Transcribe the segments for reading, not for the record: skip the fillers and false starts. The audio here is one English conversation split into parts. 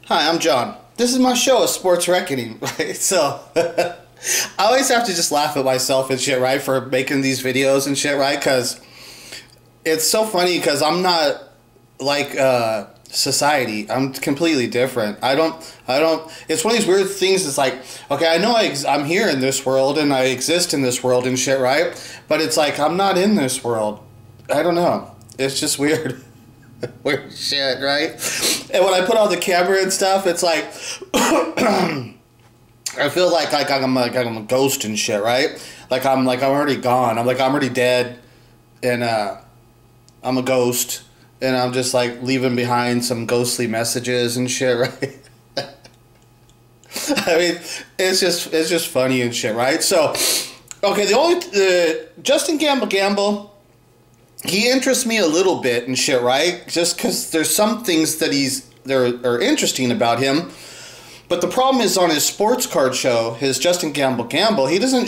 Hi, I'm John. This is my show, A Sports Reckoning, right? So, I always have to just laugh at myself and shit, right, for making these videos and shit, right? Because it's so funny because I'm not like society. I'm completely different. I don't, it's one of these weird things. It's like, okay, I know I'm here in this world and I exist in this world and shit, right? But it's like, I'm not in this world. I don't know. It's just weird. Weird shit, right? And when I put on the camera and stuff, it's like I feel like I'm a ghost and shit, right? I'm already gone. I'm already dead, and I'm a ghost, and I'm just like leaving behind some ghostly messages and shit, right? I mean, it's just funny and shit, right? So, okay, Justin Gamble. He interests me a little bit and shit, right? Just because there's some things that are interesting about him. But the problem is on his sports card show, his Justin Gamble, he doesn't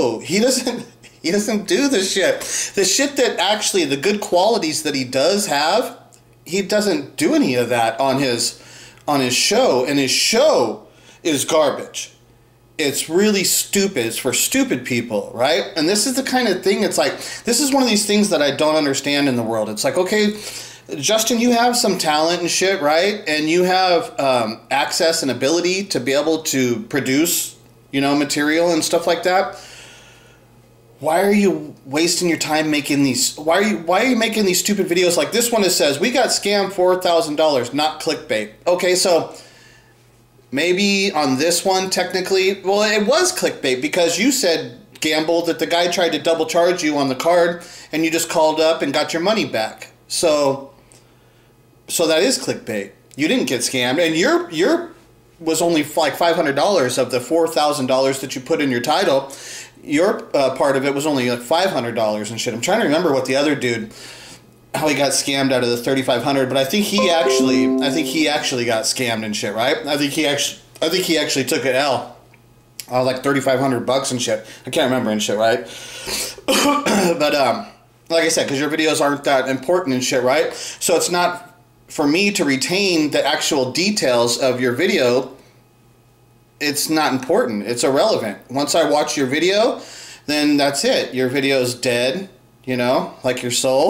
do the shit. The shit that actually, the good qualities that he does have, he doesn't do any of that on his show. And his show is garbage. It's really stupid. It's for stupid people, right? And this is the kind of thing, it's like, this is one of these things that I don't understand in the world. It's like, okay, Justin, you have some talent and shit, right? And you have access and ability to be able to produce, material and stuff like that. Why are you wasting your time making these? Why are you making these stupid videos like this one? It says, we got scammed $4,000, not clickbait. Okay, so maybe on this one, technically, well, it was clickbait because you said, Gamble, that the guy tried to double charge you on the card and you just called up and got your money back. So that is clickbait. You didn't get scammed, and your was only like $500 of the $4,000 that you put in your title. Your part of it was only like $500 and shit. I'm trying to remember what the other dude, how he got scammed out of the $3,500, but I think he actually got scammed and shit, right? I think he actually took an L, like $3,500 and shit. I can't remember and shit, right? But like I said, because your videos aren't that important and shit, right? So it's not for me to retain the actual details of your video. It's not important. It's irrelevant. Once I watch your video, then that's it. Your video's dead, like your soul.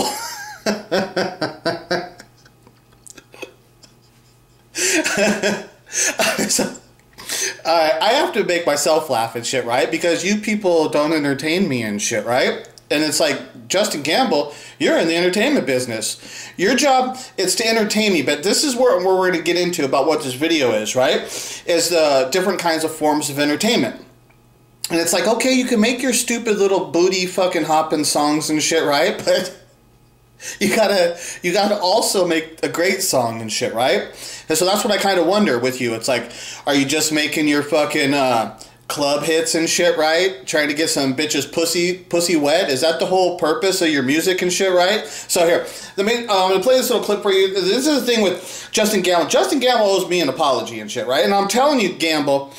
I have to make myself laugh and shit, right? Because you people don't entertain me and shit, right? And it's like, Justin Gamble, you're in the entertainment business. Your job is to entertain me, but this is where we're going to get into about what this video is, right? Is the different kinds of forms of entertainment. And it's like, okay, you can make your stupid little booty fucking hopping songs and shit, right? But you gotta also make a great song and shit, right? And so that's what I kind of wonder with you. It's like, are you just making your fucking club hits and shit, right? Trying to get some bitches pussy wet? Is that the whole purpose of your music and shit, right? So here, I'm gonna play this little clip for you. This is the thing with Justin Gamble. Justin Gamble owes me an apology and shit, right? And I'm telling you, Gamble,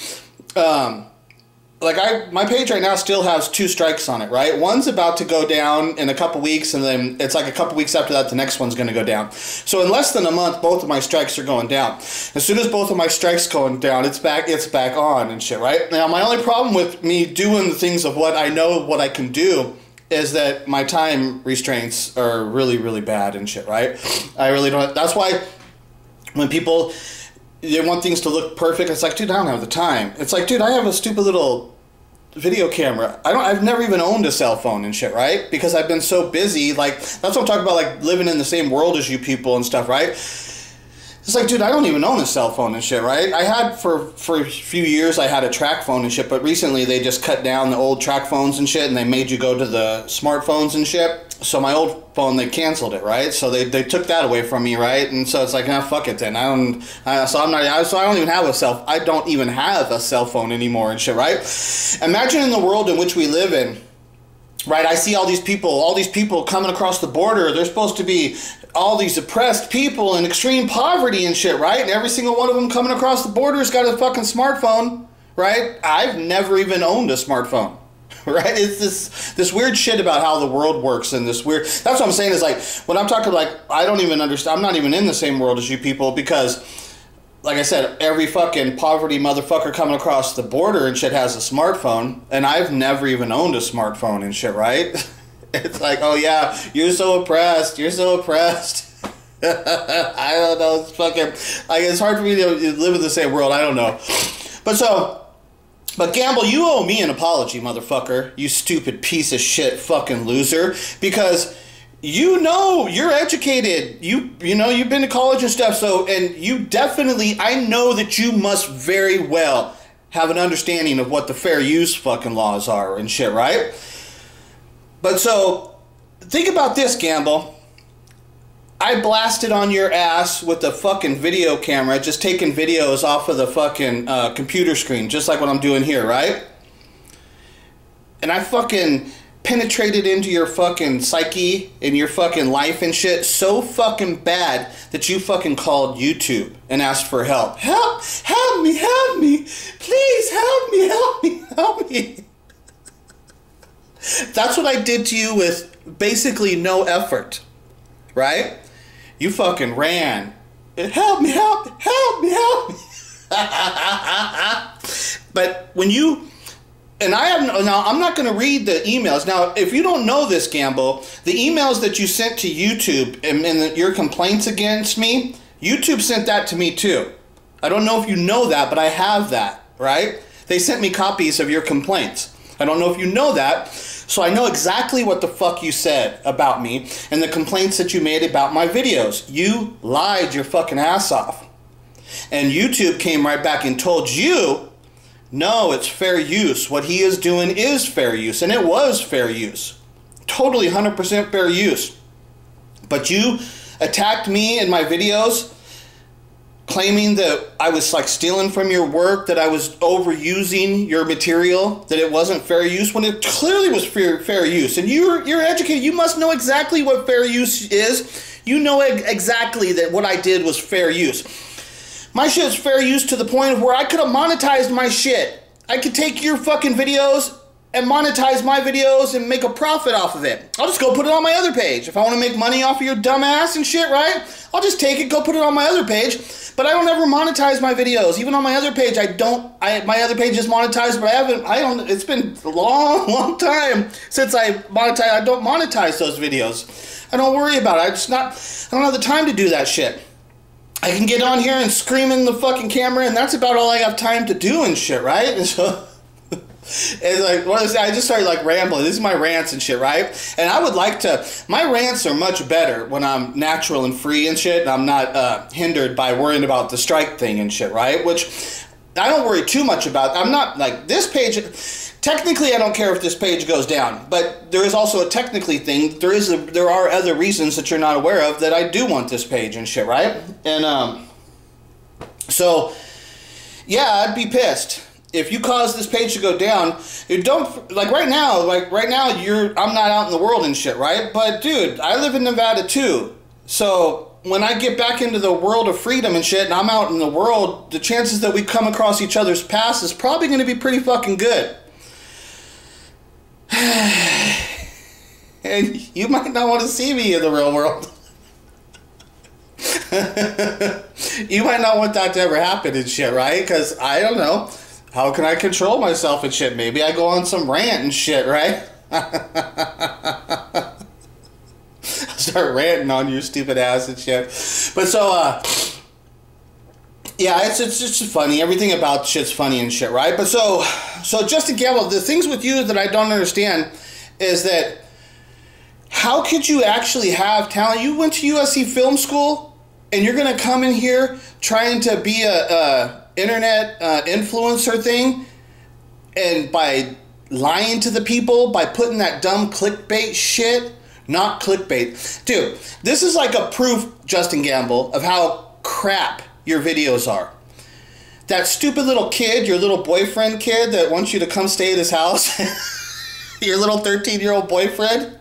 my page right now still has 2 strikes on it, right? One's about to go down in a couple weeks, and then it's like a couple weeks after that, the next one's going to go down. So in less than a month, both of my strikes are going down. As soon as both of my strikes going down, it's back on and shit, right? Now, my only problem with me doing the things of what I know, what I can do, is that my time restraints are really, really bad and shit, right? I really don't. That's why when people, they want things to look perfect, it's like, dude, I don't have the time. It's like, dude, I have a stupid little video camera. I've never even owned a cell phone and shit, right? Because I've been so busy. Like, that's what I'm talking about, like living in the same world as you people and stuff, right? It's like, dude, I don't even own a cell phone and shit, right? I had for a few years, I had a track phone and shit, but recently they just cut down the old track phones and shit, and they made you go to the smartphones and shit. So my old phone, they canceled it, right? So they took that away from me, right? And so it's like, nah, fuck it then. I don't even have I don't even have a cell phone anymore and shit, right? Imagine in the world in which we live in, right? I see all these people coming across the border. They're supposed to be all these oppressed people in extreme poverty and shit, right? And every single one of them coming across the border has got a fucking smartphone, right? I've never even owned a smartphone. Right? It's this weird shit about how the world works, and this weird, that's what I'm saying, is like, when I'm talking, like, I don't even understand, I'm not even in the same world as you people, because like I said, every fucking poverty motherfucker coming across the border and shit has a smartphone, and I've never even owned a smartphone and shit, right? It's like, oh yeah, you're so oppressed, you're so oppressed. I don't know, it's fucking, like, it's hard for me to live in the same world, I don't know. But Gamble, you owe me an apology, motherfucker, you stupid piece of shit fucking loser, because you know, you're educated, you know, you've been to college and stuff, so, and you definitely, I know that you must very well have an understanding of what the fair use fucking laws are and shit, right? But so, think about this, Gamble. I blasted on your ass with a fucking video camera, just taking videos off of the fucking computer screen, just like what I'm doing here, right? And I fucking penetrated into your fucking psyche and your fucking life and shit so fucking bad that you fucking called YouTube and asked for help. Help me, please help me. That's what I did to you with basically no effort, right? You fucking ran. Help me. But when you, and now I'm not going to read the emails. Now, if you don't know this, Gamble, the emails that you sent to YouTube and your complaints against me, YouTube sent that to me too. I don't know if you know that, but I have that, right? They sent me copies of your complaints. I don't know if you know that, so I know exactly what the fuck you said about me and the complaints that you made about my videos. You lied your fucking ass off. And YouTube came right back and told you, no, it's fair use. What he is doing is fair use, and it was fair use. Totally 100% fair use. But you attacked me in my videos, claiming that I was like stealing from your work, that I was overusing your material, that it wasn't fair use, when it clearly was fair use. And you're educated. You must know exactly what fair use is. You know exactly that what I did was fair use. My shit is fair use to the point of where I could have monetized my shit. I could take your fucking videos and monetize my videos and make a profit off of it. I'll just go put it on my other page. If I want to make money off of your dumb ass and shit, right? I'll just take it, go put it on my other page. But I don't ever monetize my videos. Even on my other page, my other page is monetized, but it's been a long time since I don't monetize those videos. I don't worry about it. I don't have the time to do that shit. I can get on here and scream in the fucking camera, and that's about all I have time to do and shit, right? And so, it's like, I just started like rambling. This is my rants and shit, right? And I would like to, my rants are much better when I'm natural and free and shit, and I'm not hindered by worrying about the strike thing and shit, right? Which I don't worry too much about. I'm not, like, this page, technically I don't care if this page goes down, but there is also a technically thing. There are other reasons that you're not aware of that I do want this page and shit, right? And so yeah, I'd be pissed if you cause this page to go down. Right now I'm not out in the world and shit, right? But dude, I live in Nevada too, so when I get back into the world of freedom and shit and I'm out in the world, the chances that we come across each other's paths is probably going to be pretty fucking good. And you might not want to see me in the real world. You might not want that to ever happen and shit, right? Because I don't know, how can I control myself and shit? Maybe I go on some rant and shit, right? Start ranting on your stupid ass and shit. But so yeah, it's just funny. Everything about shit's funny and shit, right? But so Justin Gamble, the things with you that I don't understand is that how could you actually have talent? You went to USC Film School and you're gonna come in here trying to be a internet influencer thing, and by lying to the people, by putting that dumb clickbait shit. Not clickbait. Dude, this is like a proof, Justin Gamble, of how crap your videos are. That stupid little kid, your little boyfriend kid that wants you to come stay at his house, your little 13-year-old boyfriend,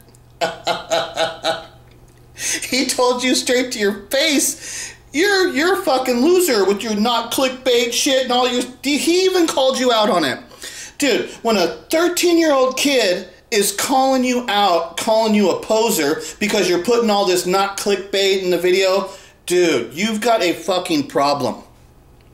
he told you straight to your face, you're a fucking loser with your not clickbait shit and all your... He even called you out on it. Dude, when a 13-year-old kid is calling you out, calling you a poser because you're putting all this not clickbait in the video, dude, you've got a fucking problem.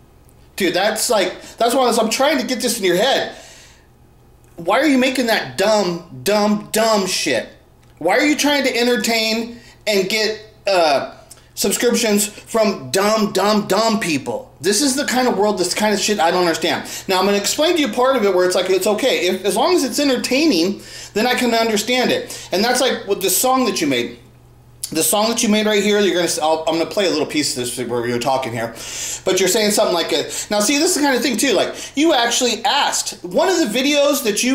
Dude, that's why I'm trying to get this in your head. Why are you making that dumb shit? Why are you trying to entertain and get subscriptions from dumb people? This is the kind of world, this kind of shit I don't understand. Now, I'm going to explain to you part of it where it's like, it's okay. As long as it's entertaining, then I can understand it. And that's like with the song that you made. The song that you made right here, I'm going to play a little piece of this where we were talking here. But you're saying something like it. Now, see, this is the kind of thing, too. Like, you actually asked. One of the videos that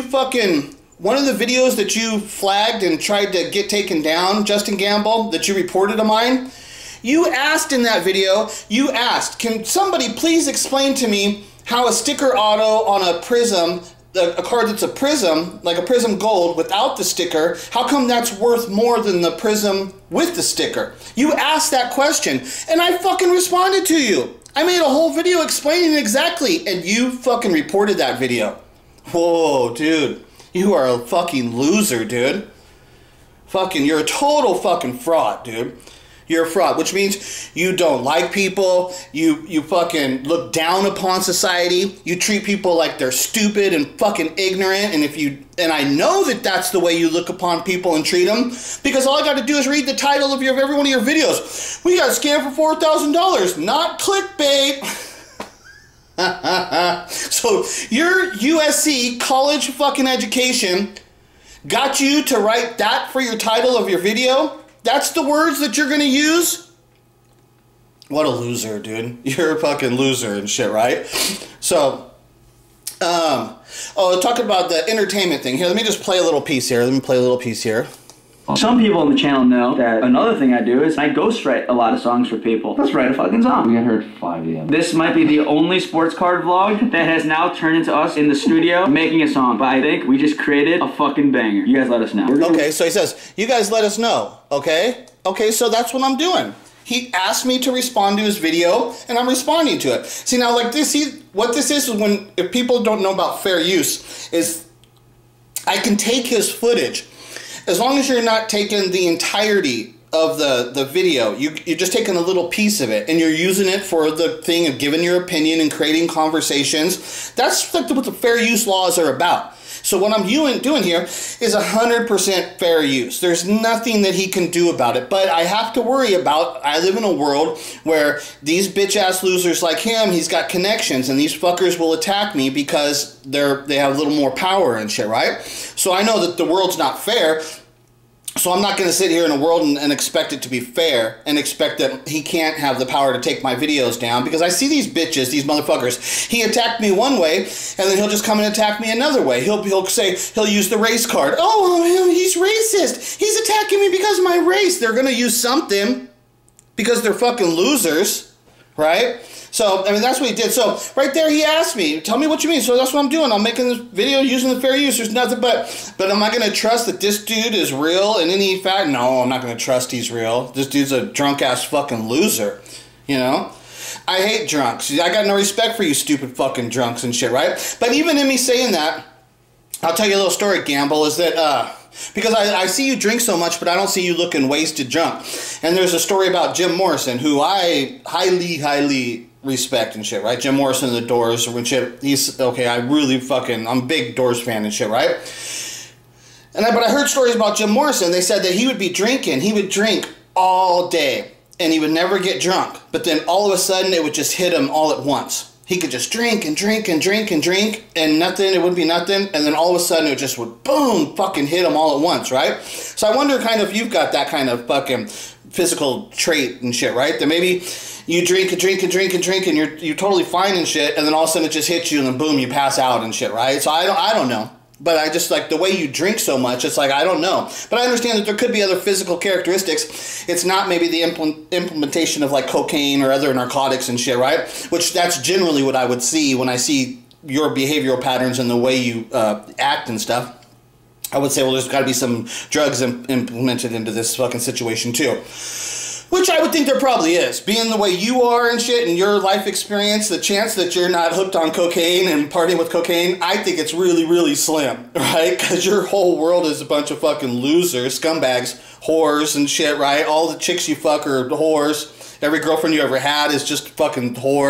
you flagged and tried to get taken down, Justin Gamble, that you reported of mine, you asked in that video, can somebody please explain to me how a sticker auto on a Prism, a card that's a Prism, like a Prism Gold without the sticker, how come that's worth more than the Prism with the sticker? You asked that question, and I fucking responded to you. I made a whole video explaining it exactly, and you fucking reported that video. Whoa, dude. You are a fucking loser, dude. Fucking, you're a total fucking fraud, dude. You're a fraud, which means you don't like people, you fucking look down upon society, you treat people like they're stupid and fucking ignorant, and I know that that's the way you look upon people and treat them, because all I got to do is read the title of every one of your videos. We got scammed for $4,000, not clickbait. So your USC college fucking education got you to write that for your title of your video? That's the words that you're going to use? What a loser, dude. You're a fucking loser and shit, right? So, talking about the entertainment thing. Here, let me just play a little piece here. Some people on the channel know that another thing I do is I ghostwrite a lot of songs for people. Let's write a fucking song. We got heard 5 a.m. This might be the only sports card vlog that has now turned into us in the studio making a song. But I think we just created a fucking banger. You guys let us know. Okay, so he says, you guys let us know, okay? Okay, so that's what I'm doing. He asked me to respond to his video, and I'm responding to it. See, now, like this, what this is when, if people don't know about fair use, is I can take his footage. As long as you're not taking the entirety of the video, you're just taking a little piece of it, and you're using it for the thing of giving your opinion and creating conversations. That's like what the fair use laws are about. So what I'm doing here is 100% fair use. There's nothing that he can do about it. But I have to worry about, I live in a world where these bitch-ass losers like him, he's got connections, and these fuckers will attack me because they have a little more power and shit, right? So I know that the world's not fair. So I'm not going to sit here in a world and expect it to be fair and expect that he can't have the power to take my videos down, because I see these bitches, these motherfuckers. He attacked me one way, and then he'll just come and attack me another way. He'll use the race card. Oh, he's racist. He's attacking me because of my race. They're going to use something because they're fucking losers, right? So, I mean, that's what he did. So, right there, he asked me, tell me what you mean. So, that's what I'm doing. I'm making this video using the fair use. There's nothing but am I going to trust that this dude is real in any fact? No, I'm not going to trust he's real. This dude's a drunk-ass fucking loser, you know? I hate drunks. I got no respect for you stupid fucking drunks and shit, right? But even in me saying that, I'll tell you a little story, Gamble, is that, because I see you drink so much, but I don't see you looking wasted drunk. And there's a story about Jim Morrison, who I highly respect and shit, right? Jim Morrison of the Doors and shit. He's okay. I'm a big Doors fan and shit, right? But I heard stories about Jim Morrison. They said that he would be drinking. He would drink all day, and he would never get drunk. But then all of a sudden, it would just hit him all at once. He could just drink and drink and drink and drink, and nothing. It wouldn't be nothing. And then all of a sudden, it just would boom, fucking hit him all at once, right? So I wonder kind of if you've got that kind of fucking physical trait and shit, right? That maybe you drink and drink and drink and drink, and you're totally fine and shit, and then all of a sudden it just hits you, and then boom, you pass out and shit, right? So I don't know. But I just, like, the way you drink so much, it's like, I don't know. But I understand that there could be other physical characteristics. It's not maybe the implementation of, like, cocaine or other narcotics and shit, right? Which that's generally what I would see when I see your behavioral patterns and the way you act and stuff. I would say, well, there's got to be some drugs implemented into this fucking situation, too. Which I would think there probably is. Being the way you are and shit and your life experience, the chance that you're not hooked on cocaine and partying with cocaine, I think it's really, really slim, right? Because your whole world is a bunch of fucking losers, scumbags, whores and shit, right? All the chicks you fuck are whores. Every girlfriend you ever had is just fucking whore,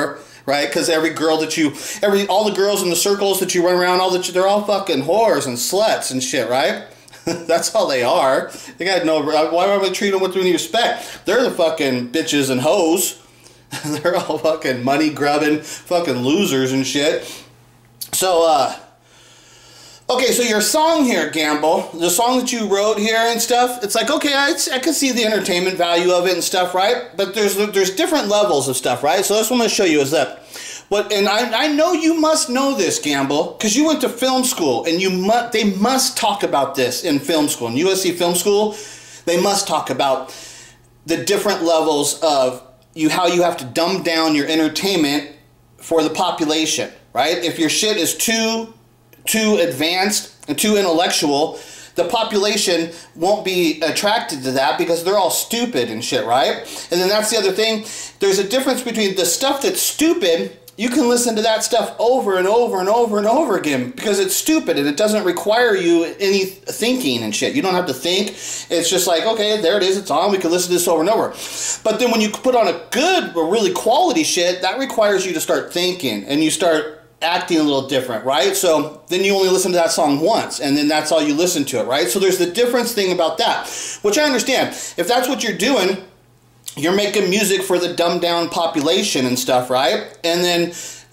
right? Because all the girls in the circles that you run around, they're all fucking whores and sluts and shit, right? That's all they are. They got no. Why would we treat them with any respect? They're the fucking bitches and hoes. They're all fucking money grubbing fucking losers and shit. So, okay, so your song here, Gamble, the song that you wrote here and stuff, it's like, okay, I can see the entertainment value of it and stuff, right? But there's different levels of stuff, right? So that's what I'm going to show you is that, and I know you must know this, Gamble, because you went to film school, and they must talk about this in film school. In USC Film School, they must talk about the different levels of how you have to dumb down your entertainment for the population, right? If your shit is too advanced and too intellectual, the population won't be attracted to that because they're all stupid and shit, right? And then that's the other thing. There's a difference between the stuff that's stupid. You can listen to that stuff over and over and over and over again because it's stupid and it doesn't require you any thinking and shit. You don't have to think. It's just like, okay, there it is, it's on. We can listen to this over and over. But then when you put on a good or really quality shit, that requires you to start thinking and you start acting a little different, right? So then you only listen to that song once and then that's all you listen to it, right? So there's the difference thing about that, which I understand. If that's what you're doing, you're making music for the dumbed down population and stuff, right? And then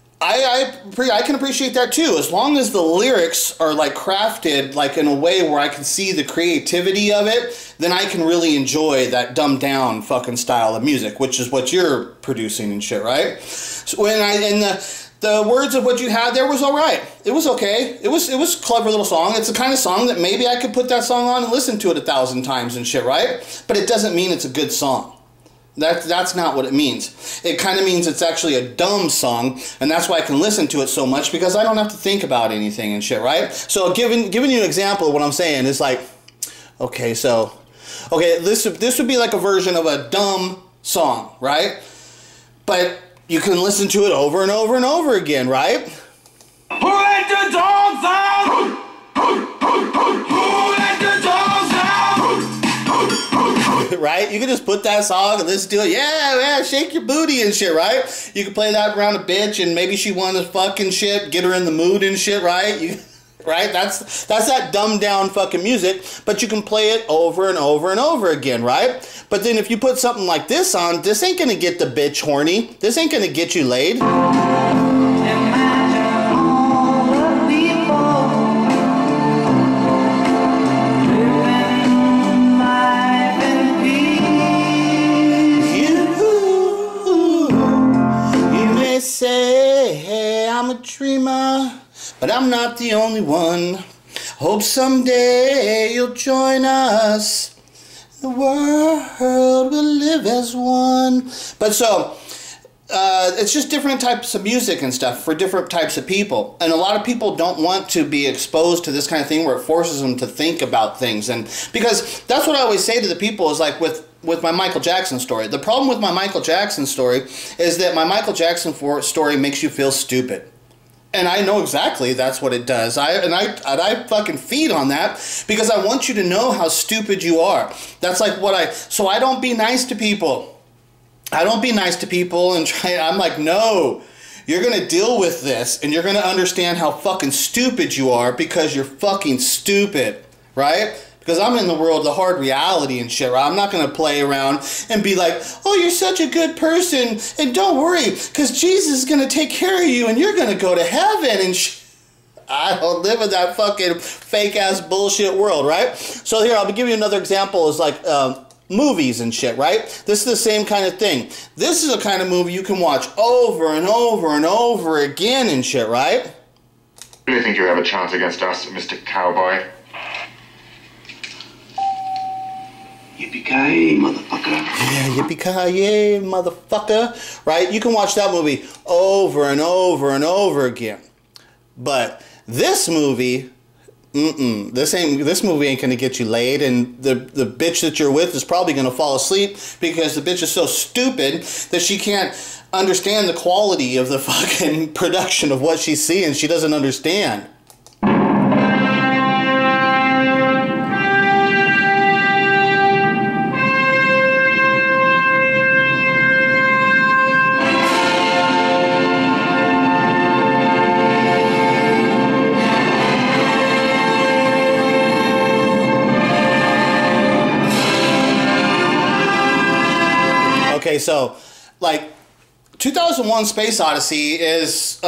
I can appreciate that too, as long as the lyrics are like crafted like in a way where I can see the creativity of it, then I can really enjoy that dumbed down fucking style of music, which is what you're producing and shit, right? So the words of what you had there was all right. It was okay. It was a clever little song. It's the kind of song that maybe I could put that song on and listen to it 1,000 times and shit, right? But it doesn't mean it's a good song. That's not what it means. It kind of means it's actually a dumb song, and that's why I can listen to it so much because I don't have to think about anything and shit, right? So giving you an example of what I'm saying is like, okay, this would be like a version of a dumb song, right? But you can listen to it over and over and over again, right? Who let the dogs out? Who let the dogs out? Right? You can just put that song and listen to it. Yeah, shake your booty and shit, right? You can play that around a bitch and maybe she wants to fucking shit, get her in the mood and shit, right? Right? That's that dumbed down fucking music, but you can play it over and over and over again, right? But then if you put something like this on, this ain't gonna get the bitch horny. This ain't gonna get you laid. Say I'm a dreamer, but I'm not the only one. Hope someday you'll join us. The world will live as one. But so, it's just different types of music and stuff for different types of people. And a lot of people don't want to be exposed to this kind of thing where it forces them to think about things. And because that's what I always say to the people is like with my Michael Jackson story. The problem with my Michael Jackson story is that my Michael Jackson story makes you feel stupid. And I know exactly that's what it does. I fucking feed on that because I want you to know how stupid you are. That's like so I don't be nice to people. I don't be nice to people and I'm like, no, you're going to deal with this and you're going to understand how fucking stupid you are because you're fucking stupid, right? Because I'm in the world of the hard reality and shit, right? I'm not going to play around and be like, oh, you're such a good person, and don't worry, because Jesus is going to take care of you, and you're going to go to heaven, and I don't live in that fucking fake-ass bullshit world, right? So here, I'll give you another example is like movies and shit, right? This is the same kind of thing. This is a kind of movie you can watch over and over and over again and shit, right? Do you think you have a chance against us, Mr. Cowboy? Yippee-ki-yay, motherfucker. Yeah, yippee-ki-yay, motherfucker. Right? You can watch that movie over and over and over again. But this movie, this movie ain't gonna get you laid, and the bitch that you're with is probably gonna fall asleep because the bitch is so stupid that she can't understand the quality of the fucking production of what she's seeing. She doesn't understand. Okay, so, like, 2001 Space Odyssey is,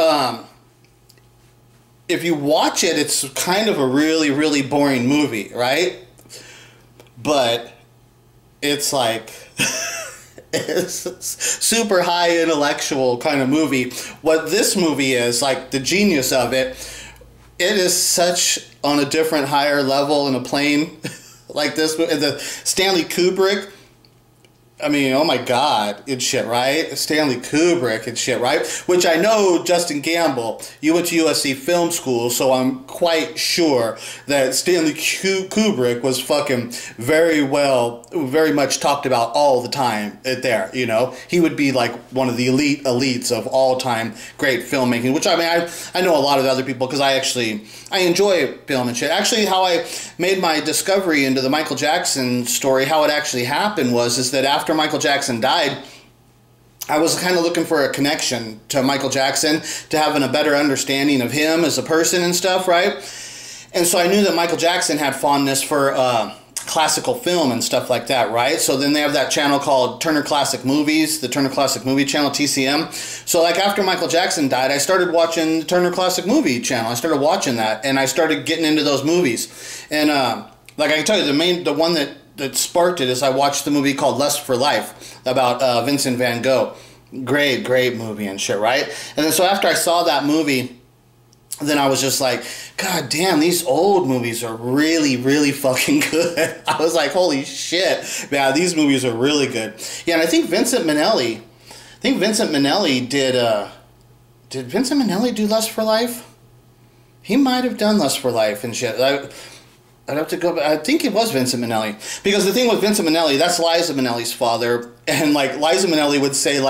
if you watch it, it's kind of a really, really boring movie, right? But it's like, it's super high intellectual kind of movie. What this movie is, like, the genius of it, it is such on a different, higher level in a plane. Like this, the Stanley Kubrick, I mean, oh my God, and shit, right? Stanley Kubrick and shit, right? Which I know, Justin Gamble, you went to USC Film School, so I'm quite sure that Stanley Kubrick was fucking very much talked about all the time there, you know? He would be like one of the elites of all-time great filmmaking, which I mean, I know a lot of other people because I enjoy film and shit. Actually, how I made my discovery into the Michael Jackson story, how it actually happened is that after Michael Jackson died, I was kind of looking for a connection to Michael Jackson, to having a better understanding of him as a person and stuff, right? And so I knew that Michael Jackson had fondness for classical film and stuff like that, right? So then they have that channel called Turner Classic Movies, the Turner Classic Movie Channel, TCM. So like after Michael Jackson died, I started watching the Turner Classic Movie Channel. I started watching that, and I started getting into those movies. And like I can tell you, the one that sparked it is I watched the movie called Lust for Life about Vincent van Gogh. Great movie and shit, right? And then so after I saw that movie, then I was just like, God damn, these old movies are really, really fucking good. I was like, holy shit, man, these movies are really good. Yeah, and I think Vincent Minnelli did Vincent Minnelli do Lust for Life? He might have done Lust for Life and shit. I'd have to go back. I think it was Vincent Minnelli. Because the thing with Vincent Minnelli, that's Liza Minnelli's father. And like Liza Minnelli would say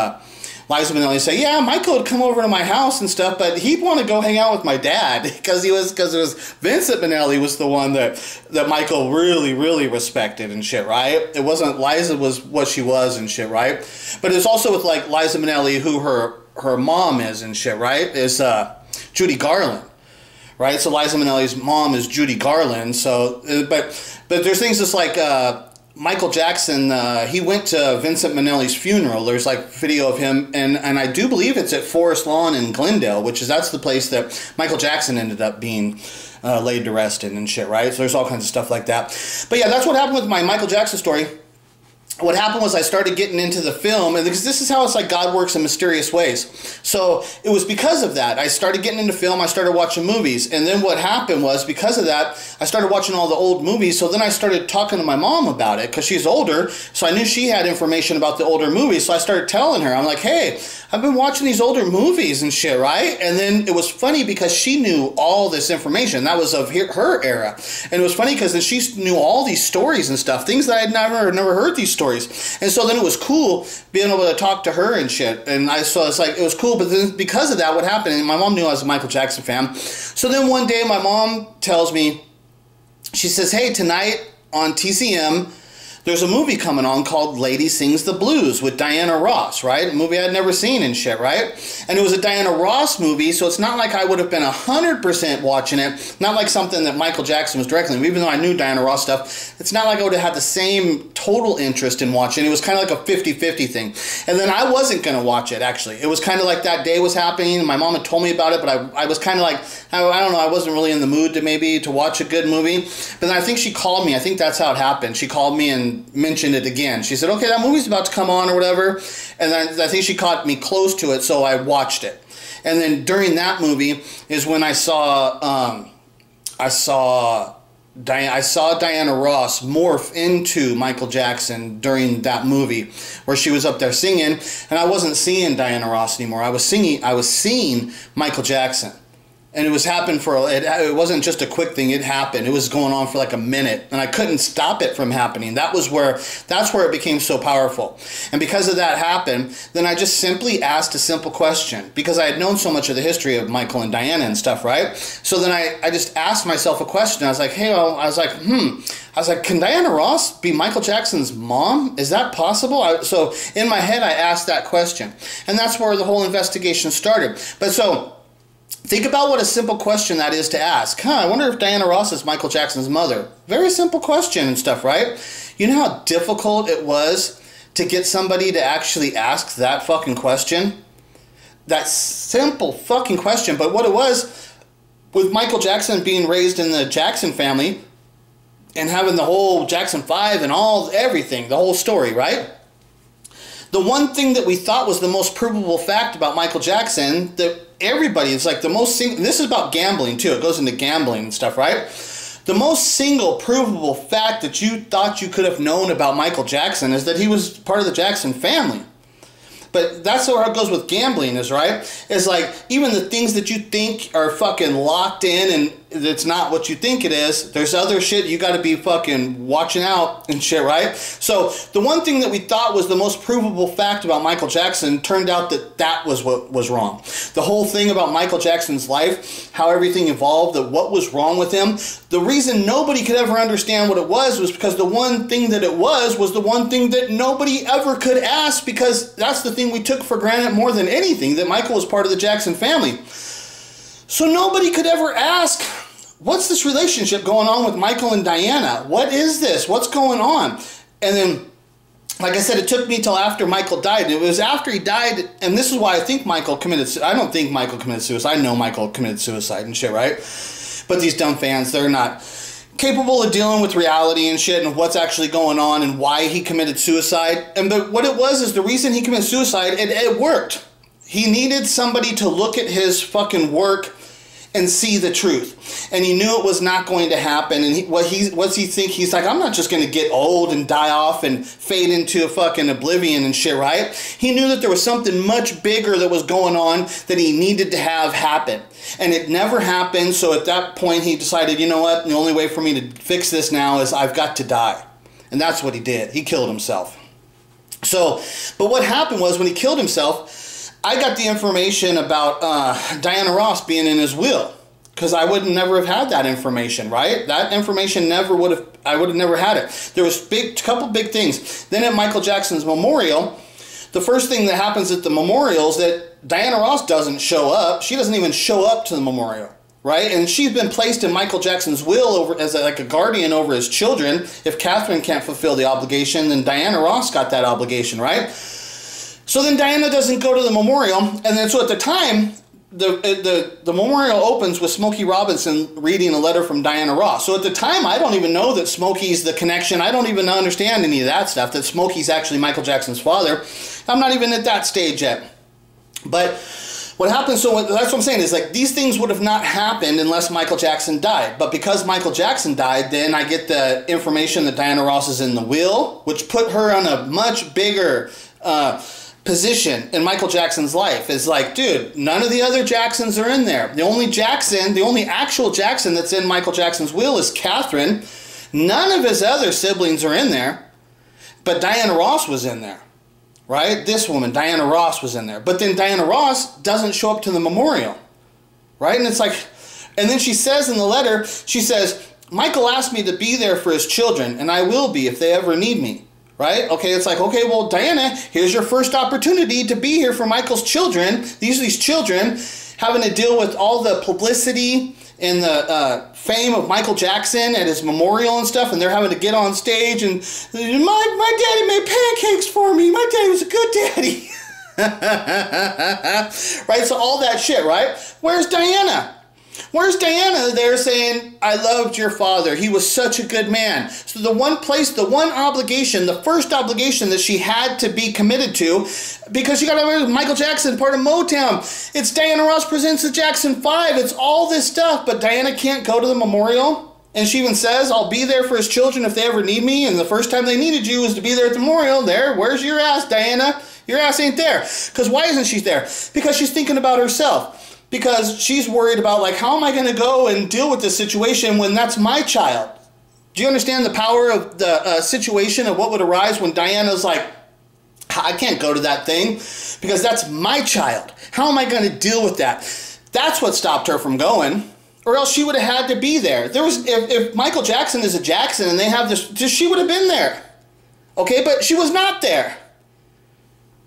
yeah, Michael would come over to my house and stuff, but he'd want to go hang out with my dad because it was Vincent Minnelli was the one that Michael really, really respected and shit, right? It wasn't Liza was what she was and shit, right? But it's also with like Liza Minnelli, who her mom is and shit, right? Is Judy Garland. Right, so Liza Minnelli's mom is Judy Garland. So, but there's things just like Michael Jackson. He went to Vincent Minnelli's funeral. There's like video of him, and I do believe it's at Forest Lawn in Glendale, that's the place that Michael Jackson ended up being laid to rest in and shit. Right, so there's all kinds of stuff like that. But yeah, that's what happened with my Michael Jackson story. What happened was I started getting into the film, and because this is how it's like God works in mysterious ways. So it was because of that. I started getting into film, I started watching movies, and then what happened was because of that, I started watching all the old movies, so then I started talking to my mom about it, because she's older, so I knew she had information about the older movies, so I started telling her, I'm like, hey, I've been watching these older movies and shit, right? And then it was funny because she knew all this information. That was of her era. And it was funny because then she knew all these stories and stuff, things that I had never heard these stories. And so then it was cool being able to talk to her and shit. And so it's like, it was cool. But then because of that, what happened, and my mom knew I was a Michael Jackson fan. So then one day my mom tells me, she says, hey, tonight on TCM, there's a movie coming on called Lady Sings the Blues with Diana Ross, right? A movie I'd never seen and shit, right? And it was a Diana Ross movie, so it's not like I would have been 100% watching it. Not like something that Michael Jackson was directly. Even though I knew Diana Ross stuff, it's not like I would have had the same total interest in watching. It was kind of like a 50-50 thing. And then I wasn't going to watch it, actually. It was kind of like that day was happening, and my mom had told me about it, but I was kind of like, I don't know, I wasn't really in the mood to watch a good movie. But then I think she called me. I think that's how it happened. She called me and mentioned it again. She said, okay, that movie's about to come on or whatever. And then I think she caught me close to it, so I watched it. And then during that movie is when I saw Diana Ross morph into Michael Jackson during that movie, where she was up there singing, and I wasn't seeing Diana Ross anymore. I was seeing Michael Jackson. And it was happening it wasn't just a quick thing, it happened. It was going on for like a minute, and I couldn't stop it from happening. That's where it became so powerful. And because of that happened, then I just simply asked a simple question, because I had known so much of the history of Michael and Diana and stuff, right? So then I just asked myself a question. I was like, can Diana Ross be Michael Jackson's mom? Is that possible? So in my head, I asked that question. And that's where the whole investigation started. But so, think about what a simple question that is to ask. I wonder if Diana Ross is Michael Jackson's mother. Very simple question and stuff, right? You know how difficult it was to get somebody to actually ask that fucking question. That simple fucking question. But what it was, with Michael Jackson being raised in the Jackson family and having the whole Jackson 5 and everything, the whole story, right? The one thing that we thought was the most provable fact about Michael Jackson, that everybody is like the most this is about gambling too. It goes into gambling and stuff, right? The most single provable fact that you thought you could have known about Michael Jackson is that he was part of the Jackson family. But that's how it goes with gambling, is right? It's like, even the things that you think are fucking locked in and it's not what you think it is, there's other shit you got to be fucking watching out and shit, right? So the one thing that we thought was the most provable fact about Michael Jackson turned out that that was what was wrong. The whole thing about Michael Jackson's life, how everything evolved, that what was wrong with him, the reason nobody could ever understand what it was because the one thing that it was the one thing that nobody ever could ask, because that's the thing we took for granted more than anything, that Michael was part of the Jackson family. So nobody could ever ask, what's this relationship going on with Michael and Diana? What is this? What's going on? And then, like I said, it took me till after Michael died. And it was after he died, and this is why I think Michael committed, I don't think Michael committed suicide. I know Michael committed suicide and shit, right? But these dumb fans, they're not capable of dealing with reality and shit and what's actually going on and why he committed suicide. And what it was is the reason he committed suicide, it worked. He needed somebody to look at his fucking work and see the truth, and he knew it was not going to happen. And what's he think? He's like, I'm not just going to get old and die off and fade into a fucking oblivion and shit, right? He knew that there was something much bigger that was going on that he needed to have happen, and it never happened. So at that point, he decided, you know what? The only way for me to fix this now is I've got to die, and that's what he did. He killed himself. So, but what happened was when he killed himself, I got the information about Diana Ross being in his will, because I would never have had that information, right? That information I would have never had it. There was couple big things. Then at Michael Jackson's memorial, the first thing that happens at the memorial is that Diana Ross doesn't show up. She doesn't even show up to the memorial, right? And she's been placed in Michael Jackson's will as like a guardian over his children. If Catherine can't fulfill the obligation, then Diana Ross got that obligation, right? So then Diana doesn't go to the memorial, and then so at the time, the memorial opens with Smokey Robinson reading a letter from Diana Ross. So at the time, I don't even know that Smokey's the connection. I don't even understand any of that stuff, that Smokey's actually Michael Jackson's father. I'm not even at that stage yet. But what happens, so that's what I'm saying, is like these things would have not happened unless Michael Jackson died. But because Michael Jackson died, then I get the information that Diana Ross is in the will, which put her on a much bigger position in Michael Jackson's life. Is like, dude, none of the other Jacksons are in there. The only actual Jackson that's in Michael Jackson's will is Catherine. None of his other siblings are in there, but Diana Ross was in there, right? This woman, Diana Ross, was in there. But then Diana Ross doesn't show up to the memorial, right? And it's like, and then she says in the letter, she says, Michael asked me to be there for his children, and I will be if they ever need me. Right? Okay, it's like, okay, well, Diana, here's your first opportunity to be here for Michael's children. These children having to deal with all the publicity and the fame of Michael Jackson at his memorial and stuff, and they're having to get on stage and, my daddy made pancakes for me. My daddy was a good daddy. Right? So all that shit, right? Where's Diana? Where's Diana there saying, I loved your father. He was such a good man. So the one obligation, the first obligation that she had to be committed to, because you got to remember Michael Jackson, part of Motown. It's Diana Ross presents the Jackson 5. It's all this stuff, but Diana can't go to the memorial. And she even says, I'll be there for his children if they ever need me. And the first time they needed you was to be there at the memorial. There, where's your ass, Diana? Your ass ain't there. Because why isn't she there? Because she's thinking about herself. Because she's worried about, like, how am I going to go and deal with this situation when that's my child? Do you understand the power of the situation of what would arise when Diana's like, I can't go to that thing because that's my child. How am I going to deal with that? That's what stopped her from going, or else she would have had to be there. If Michael Jackson is a Jackson and they have this, she would have been there. Okay, but she was not there.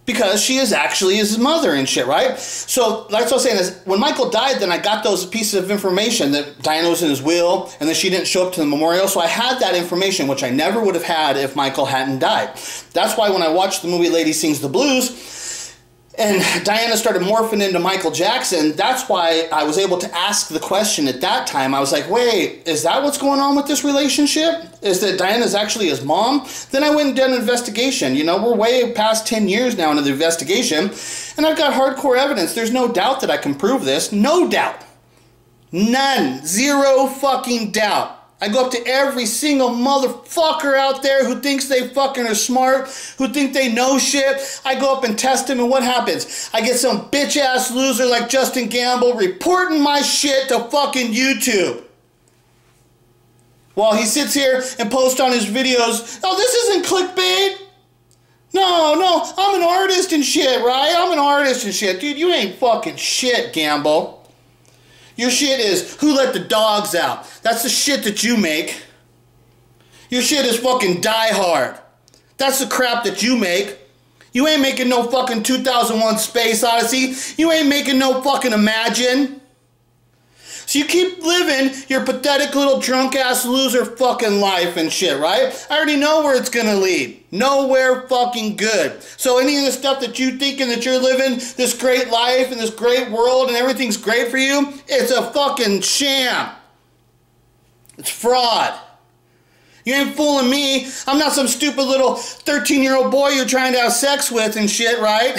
because she is actually his mother and shit, right? So that's what I was saying is when Michael died, then I got those pieces of information that Diana was in his will and that she didn't show up to the memorial. So I had that information, which I never would have had if Michael hadn't died. That's why when I watched the movie Lady Sings the Blues and Diana started morphing into Michael Jackson, that's why I was able to ask the question at that time. I was like, wait, is that what's going on with this relationship? Is that Diana's actually his mom? Then I went and did an investigation. You know, we're way past 10 years now into the investigation, and I've got hardcore evidence. There's no doubt that I can prove this. No doubt. None. Zero fucking doubt. I go up to every single motherfucker out there who thinks they fucking are smart, who think they know shit. I go up and test them, and what happens? I get some bitch-ass loser like Justin Gamble reporting my shit to fucking YouTube. While he sits here and posts on his videos, oh, this isn't clickbait. No, I'm an artist and shit, right? I'm an artist and shit. Dude, you ain't fucking shit, Gamble. Your shit is Who Let the Dogs Out. That's the shit that you make. Your shit is fucking Die Hard. That's the crap that you make. You ain't making no fucking 2001 Space Odyssey. You ain't making no fucking Imagine. So you keep living your pathetic little drunk ass loser fucking life and shit, right? I already know where it's gonna lead. Nowhere fucking good. So any of the stuff that you thinking that you're living this great life and this great world and everything's great for you, it's a fucking sham. It's fraud. You ain't fooling me. I'm not some stupid little 13-year-old boy you're trying to have sex with and shit, right?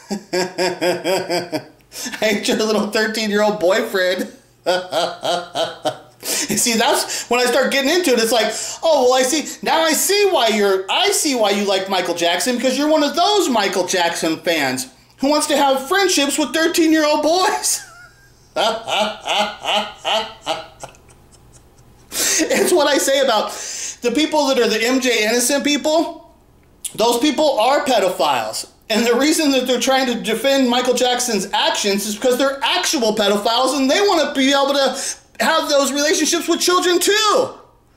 I ain't your little 13-year-old boyfriend. See, that's when I start getting into it. It's like, oh, well, I see why you like Michael Jackson, because you're one of those Michael Jackson fans who wants to have friendships with 13-year-old boys. It's what I say about the people that are the MJ innocent people. Those people are pedophiles. And the reason that they're trying to defend Michael Jackson's actions is because they're actual pedophiles and they want to be able to have those relationships with children too.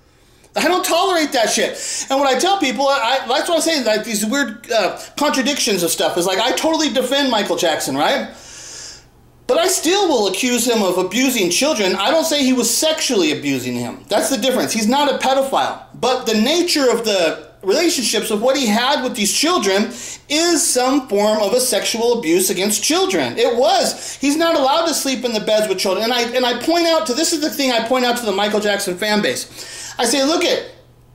I don't tolerate that shit. And when I tell people, that's what I say, like these weird contradictions of stuff, is like I totally defend Michael Jackson, right? But I still will accuse him of abusing children. I don't say he was sexually abusing him. That's the difference. He's not a pedophile. But the nature of the relationships of what he had with these children is some form of a sexual abuse against children. It was. He's not allowed to sleep in the beds with children. And I point out to, this is the thing I point out to the Michael Jackson fan base. I say, look it,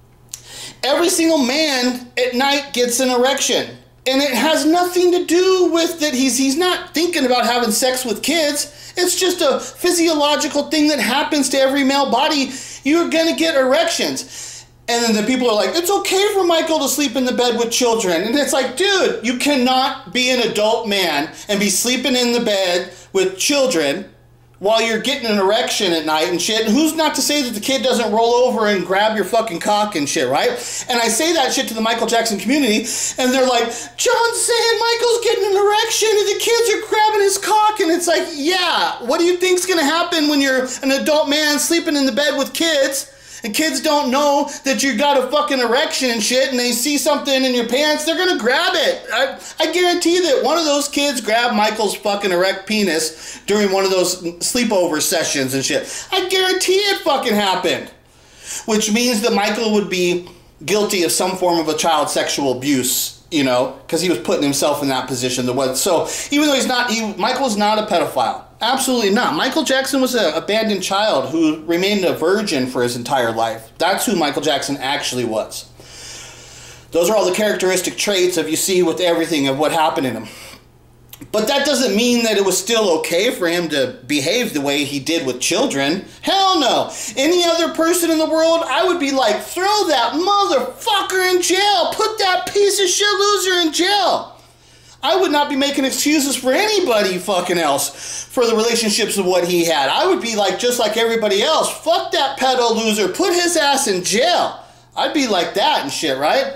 every single man at night gets an erection. And it has nothing to do with that he's not thinking about having sex with kids. It's just a physiological thing that happens to every male body. You're going to get erections. And then the people are like, it's okay for Michael to sleep in the bed with children. And it's like, dude, you cannot be an adult man and be sleeping in the bed with children while you're getting an erection at night and shit. And who's not to say that the kid doesn't roll over and grab your fucking cock and shit, right? And I say that shit to the Michael Jackson community, and they're like, John's saying Michael's getting an erection and the kids are grabbing his cock. And it's like, yeah, what do you think's gonna happen when you're an adult man sleeping in the bed with kids? And kids don't know that you got a fucking erection and shit, and they see something in your pants, they're gonna grab it. I guarantee that one of those kids grabbed Michael's fucking erect penis during one of those sleepover sessions and shit. I guarantee it fucking happened. Which means that Michael would be guilty of some form of a child sexual abuse, you know, because he was putting himself in that position. So even though Michael's not a pedophile. Absolutely not. Michael Jackson was an abandoned child who remained a virgin for his entire life. That's who Michael Jackson actually was. Those are all the characteristic traits of you see with everything of what happened in him. But that doesn't mean that it was still okay for him to behave the way he did with children. Hell no. Any other person in the world, I would be like, throw that motherfucker in jail. Put that piece of shit loser in jail. I would not be making excuses for anybody fucking else for the relationships of what he had. I would be like, just like everybody else, fuck that pedo loser, put his ass in jail. I'd be like that and shit, right?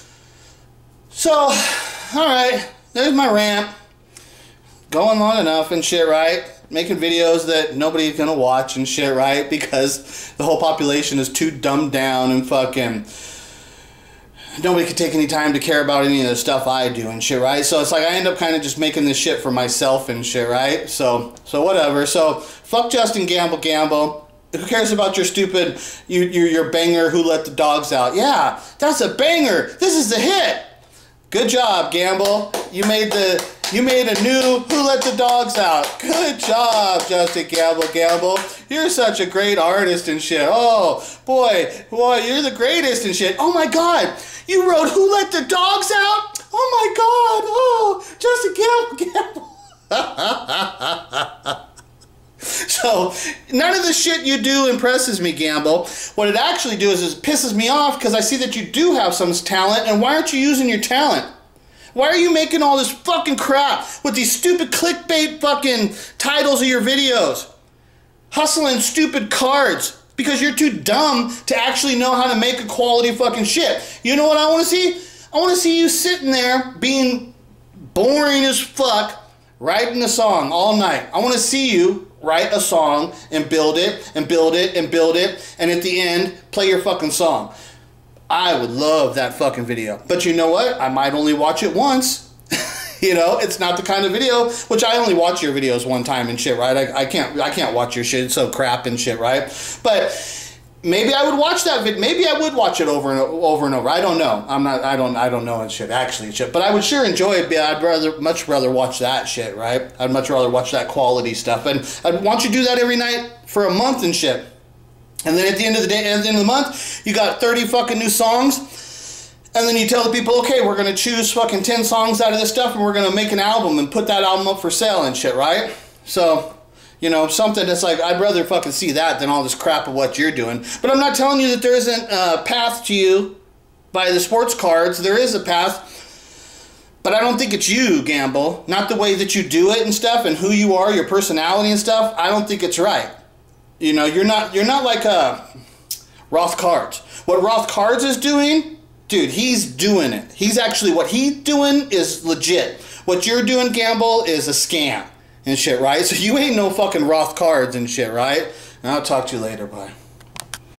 So, alright, there's my rant. Going long enough and shit, right? Making videos that nobody's gonna watch and shit, right? Because the whole population is too dumbed down and fucking nobody could take any time to care about any of the stuff I do and shit, right? So it's like I end up kind of just making this shit for myself and shit, right? So whatever. So fuck Justin Gamble. Who cares about your stupid, your banger, Who Let the Dogs Out? Yeah, that's a banger. This is a hit. Good job, Gamble. You made a new Who Let the Dogs Out. Good job, Justin Gamble. You're such a great artist and shit. Oh, boy, you're the greatest and shit. Oh my God, you wrote Who Let the Dogs Out? Oh my God, oh, Justin Gamble. So, none of the shit you do impresses me, Gamble. What it actually does is it pisses me off because I see that you do have some talent, and why aren't you using your talent? Why are you making all this fucking crap with these stupid clickbait fucking titles of your videos? Hustling stupid cards because you're too dumb to actually know how to make a quality fucking shit. You know what I want to see? I want to see you sitting there being boring as fuck, writing a song all night. I want to see you write a song and build it and build it and build it, and at the end, play your fucking song. I would love that fucking video. But you know what? I might only watch it once. You know, it's not the kind of video, which I only watch your videos one time and shit, right? I can't watch your shit. It's so crap and shit, right? But maybe I would watch that video. Maybe I would watch it over and over. I don't know. I don't know and shit, actually and shit. But I would sure enjoy it. I'd much rather watch that shit, right? I'd much rather watch that quality stuff. And I'd want you to do that every night for a month and shit. And then at the end of the day, at the end of the month, you got 30 fucking new songs. And then you tell the people, okay, we're going to choose fucking 10 songs out of this stuff and we're going to make an album and put that album up for sale and shit, right? So, you know, something that's like, I'd rather fucking see that than all this crap of what you're doing. But I'm not telling you that there isn't a path to you by the sports cards. There is a path. But I don't think it's you, Gamble. Not the way that you do it and stuff and who you are, your personality and stuff. I don't think it's right. You know, you're not like Roth Cards. What Roth Cards is doing, dude, he's doing it. He's actually, what he's doing is legit. What you're doing, Gamble, is a scam and shit, right? So you ain't no fucking Roth Cards and shit, right? And I'll talk to you later, bye.